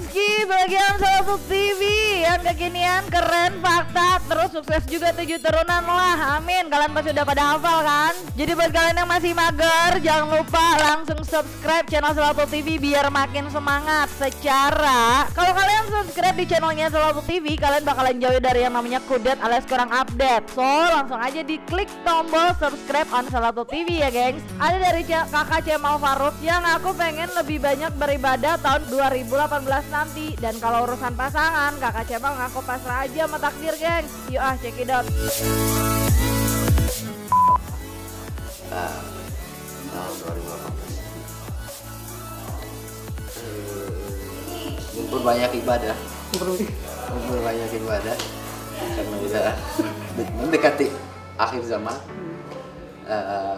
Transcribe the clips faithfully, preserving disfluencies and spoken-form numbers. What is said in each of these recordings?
Rizky, bagian Selaput T V yang kekinian, keren, fakta, terus sukses juga tujuh turunan lah, amin. Kalian pasti udah pada hafal kan? Jadi buat kalian yang masih mager, jangan lupa langsung subscribe channel Selaput T V biar makin semangat. Secara kalau kalian subscribe di channelnya Selaput T V, kalian bakalan jauh dari yang namanya kudet alias kurang update. So langsung aja diklik tombol subscribe on Selaput T V ya gengs. Ada dari kakak Cemal Faruk yang aku pengen lebih banyak beribadah tahun dua ribu delapan belas nanti. Dan kalau urusan pasangan, kakak Cemal ngaku pasrah aja sama takdir gengs. Yuk ah, check it out. Uh, tahun dua ribu delapan belas uh, memperbanyak ibadah memperbanyak ibadah karena udah mendekati akhir zaman. uh,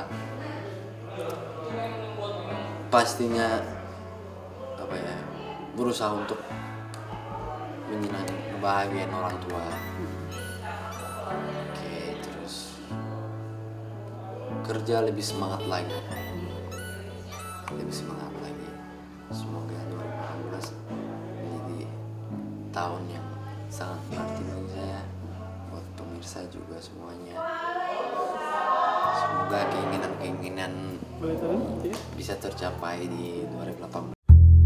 pastinya apa ya, berusaha untuk menyenangkan, membahagiakan orang tua. Oke, terus kerja lebih semangat lagi, lebih semangat lagi. Semoga dua ribu delapan belas menjadi tahun yang sangat berarti bagi saya, buat pemirsa juga semuanya. Semoga keinginan-keinginan bisa tercapai di dua ribu delapan belas.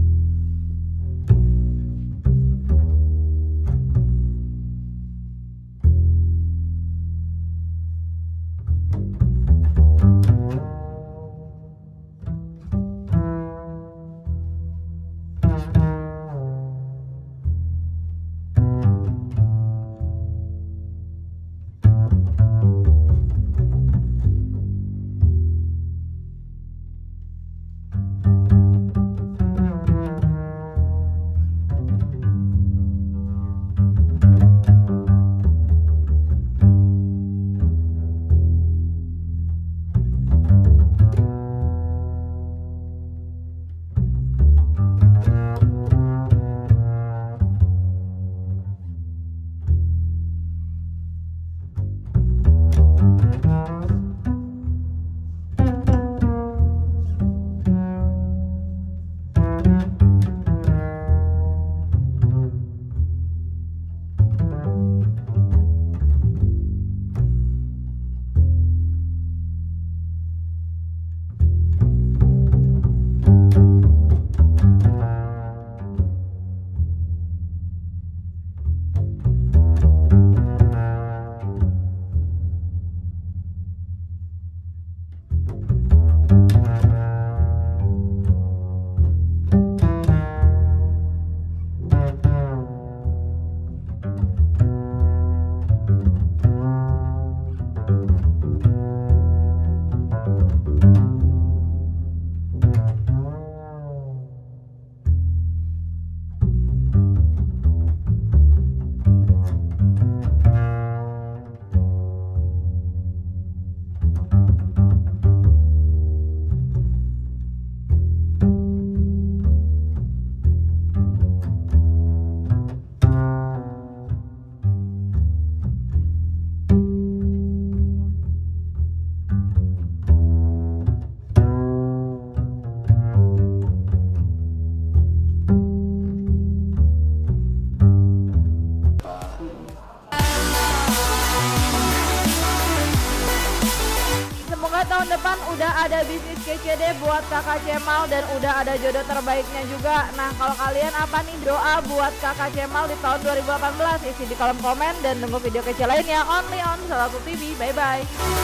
Tahun depan udah ada bisnis kece deh buat kakak Cemal dan udah ada jodoh terbaiknya juga. Nah kalau kalian apa nih doa buat kakak Cemal di tahun dua ribu delapan belas? Isi di kolom komen dan tunggu video kece lainnya only on Selaput T V. Bye bye.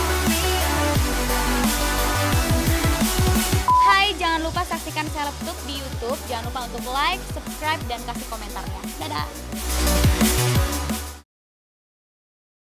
Hai, jangan lupa saksikan Selaput di YouTube. Jangan lupa untuk like, subscribe dan kasih komentarnya. Dadah.